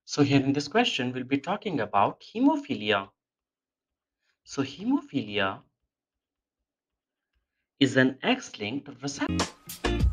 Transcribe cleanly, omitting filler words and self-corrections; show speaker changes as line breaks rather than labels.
So here in this question, we'll be talking about hemophilia. So hemophilia is an X-linked recessive.